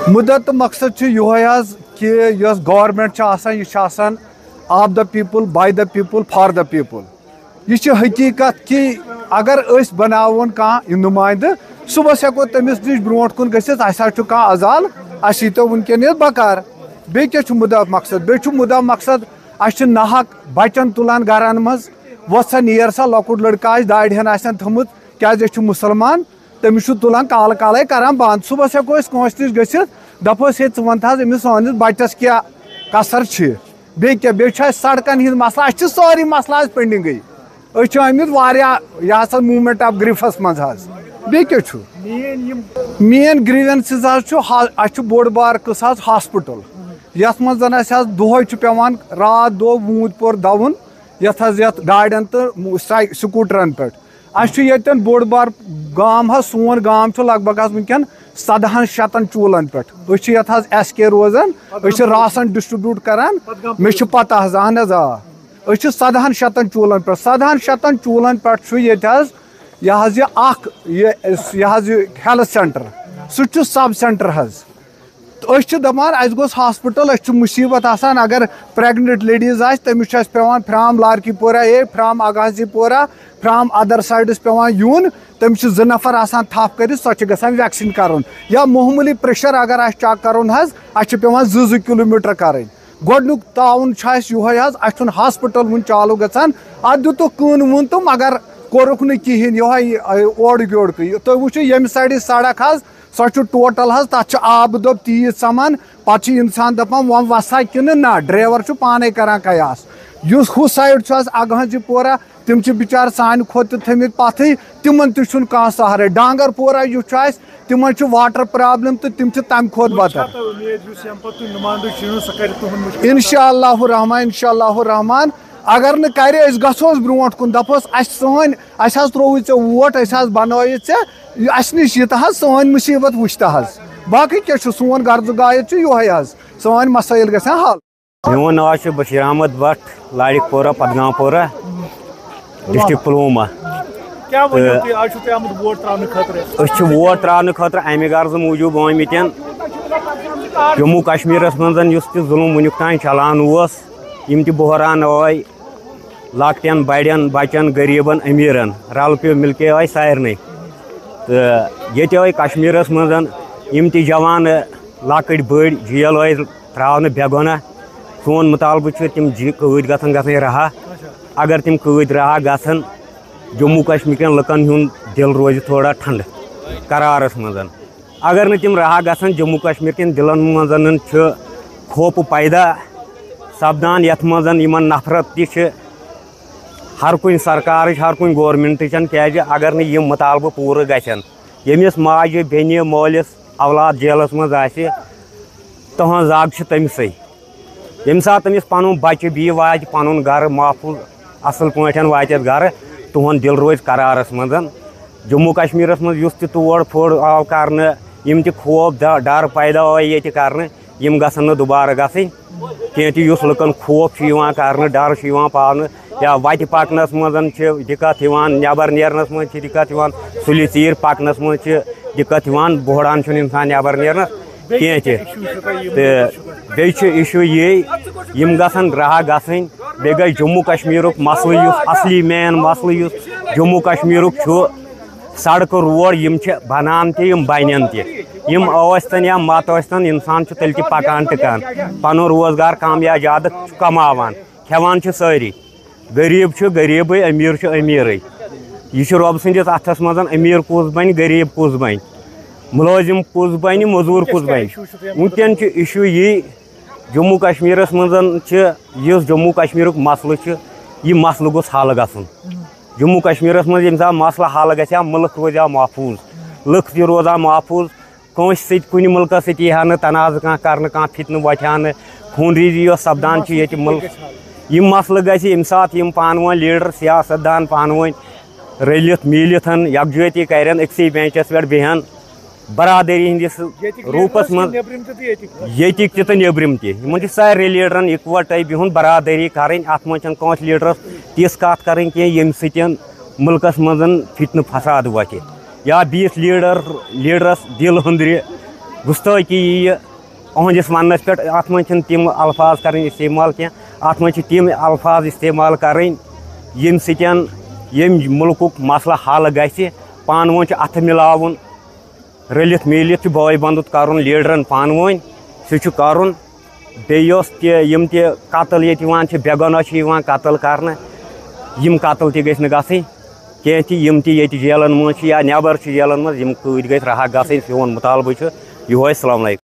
मुद्दत मकसद कि government of the people by the people for the people यह हकीकत कि अगर बनावन कह नुमाइंद सुबह हेको तमिस नश ब्रो कुन गह अजाल तो वनकन बकार बे मुद्दा मकसद मुद्दा मकसद नाहक बचन तुलान गरन मज वसा नीर सा लकुट लड़का दाड़ हन थमुत क्या मुसलमान तमिस तुलान काल काल करान बंद सुबह हेको कंस नश गि दपोस हे वन अमिस सानिस बचस क्या कसर बे सड़कन हिंद मसला सारी मसला पेंडिंग आमित यह मूवमेंट ऑफ ग्रिफस मज बे मेन ग्रीवेंसेस बोड़ बार कस हॉस्पिटल यथ मज दोह पेवान रात दो वूद पोर दवन यथ गाड़न तो स्कूटरन पे बोड़ बार गाम सोन गाम लगभग वनकन 1700 चूलन पे SK रोजान रासन डिस्ट्रीब्यूट करान मे पता अहन 1700 चूलन पे 1700 चूलन पे हेल्थ सेंटर सह सब सेंटर दपान अस गोस हॉस्पिटल मुसीबत आसान अगर प्रेगनेंट लेडीज तमिस पेवान फ्राम लारकी पोरा फ्राम अगाजी पोरा फ्राम अदर साइडस पेवान यून तमिस 2 नफर आसान थप कर सो वैक्सीन कर या मामूली प्रेशर अगर चेक कर पेवान 2 किलोमीटर कर गोडनुक ताउन यह हॉस्पिटल वन चालू गसान अत दुतुक कन वुन तो मगर कोरुक न कहें ओड़ योड़ तुम वो ये साइड सड़क सो टोटल तथ आब दोब तीज समान पे इंसान दपान वो वसा कि ना ड्राइवर पाने करान कयास हु साइड अगहजी पोरा तिम बिचार सान खोत थमित पथ तिमन तह सहारे डांगर पोरा यह तिम वाटर प्रॉब्लम तो तिम तम खोत बदर इंशाअल्लाह रहमान अगर न कर गसोस ब्रो कुन दपोस त्रोव वोट बनोत नश सन मुसीबत वुचत बाकी क्या सोन गर्ज गायत यह सन मसाइल ग हल मोन नाव बशीर अहमद भट्ट लाड़कपोरा पदगामपोरा डिस्ट्रिक्ट पुलवामा वोट त्रावन खतर अमे गर्ज मूजूब आमित जम्मू कश्मीर मज जुल्म वनुक तान चलान यम बहरान आय लकटन बड़न बचन गरीबन अमीरन रल पे मिलके आय सारे तो ये आय कश्मीर मज यम जवान लकट बड़ जेल आय त्रावन बेगुना सोन मुतालबु तिम कैद गसन रहा अगर तिम कैद रहा गसन जम्मू कश्मीर के लुकन हुंद दिल रोज थोड़ा ठंड करारस मज अगर न तिम रहा गसन जम्मू कश्मीर के दिलन मजन खौफ पैदा सपदान यथ मजन यमन नफरत ति हर कुन सरकार हर कुन गवर्नमेंट क्या अगर न मुतालबु पूर गन यमिस माज बेन मोलिस औलाद जेलस मज तहन जाग तमिस यम सात तमिस पन बच्चे बी वात पन गर महफूज असल पे वात गर तुहन दिल रोज करारस मज जम्मू कश्मीर मज तोड़ फोड़ आव कर खौफ डर पैदा आय कर गसन दोबारा गसन कह लुकन खौफ कर डर पान या वत पकनस मज दिक्कत नबर नेरनस मज दिक्कत सुलि तीर पकनस मज दिक्कत बोहरान इंसान नबर नेरनस कह इशू ये गसन रहा गसन बे गई जम्मू कश्मीर मसल असली मेन मसल जम्मू कश्मीर सड़क रोड यम बनान तम बन तम या मत इंसान तेल पकान टिकान पन रोजगार कम या ज्यादा कमान खेवान सारी गरीब गरीब अमीर अमीर यह रब सदिस अथस मज अमीर कुस बन गरीब कुस बन मुलाजिम कुस बन मजूर कुस बन वनकन इशू ये जम्मू कश्मीर मज जम्मू कश्मीर मसल यह मसल गोस हल गसन जम्मू कश्मीर मज यम मसल हल ग मुल्क रोजा महफूज लुक तह रोजा महफूज कंस कुन मुल्क सह ना तनाज़ कर फितन वथा खून रेजी सपदान ये मुल्क यम मसल गम सात पान वन लीडर सियासतदान पान वन रलित मिलित यकजहती कर अक्सी बेंचस पे बेहन बरादरी हंदिस रूपस मज यतिक तो नबरम तम सारे लीडरन इकवटे बिहुन बरादरी करें अत मज लीडरस तिस कत करें यम सतन मुल्कस मज फितन फसाद वत या बीस लीडरस दिल हंद्र گستٲخی یی اہندس وننس پہ ات من تم الفاظ کریں استعمال کی ات من تم الفاظ استعمال کریں یم سن یم ملک مسئلہ حل گژھِ پان ؤنۍ اتھ ملاوُن رلِتھ میٖلِتھ بٲے بنٛدُت کرُن لیڈرن پان ؤنۍ سُہ کرُن بیٚیہِ یۄس تہِ یم تہِ قتل ییٚتہِ یِوان چھِ بے گۄناہ چھِ یِوان قتل کرنہٕ یم قتل تہِ گژھِ نہٕ گژھٕنۍ کینٛہہ تہِ یم تہِ ییٚتہِ جیلن منٛز چھِ یا نٮ۪بر چھِ جیلن منٛز یم قۭدۍ گژھِ رہا گژھٕنۍ سون مطالبہٕ چھُ یہوے. السلام علیکم.